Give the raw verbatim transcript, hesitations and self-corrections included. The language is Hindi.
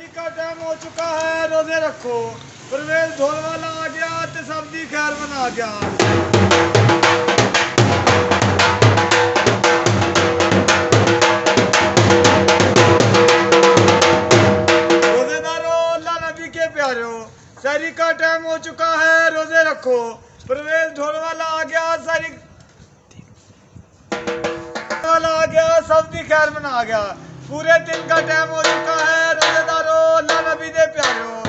सहरी का टाइम हो चुका है, रोजे रखो। परवेज ढोल वाला आ गया ते सब दी खैर बना गया। रोजेदारों, अल्लाह नबी के प्यारो, सहरी का टाइम हो चुका है, रोजे रखो। परवेज ढोल वाला आ गया, सहरी वाला आ गया, सब दी खैर बना गया। पूरे दिन का टाइम हो चुका है, रोजेदारों, अल्लाह नबी दे प्यारो।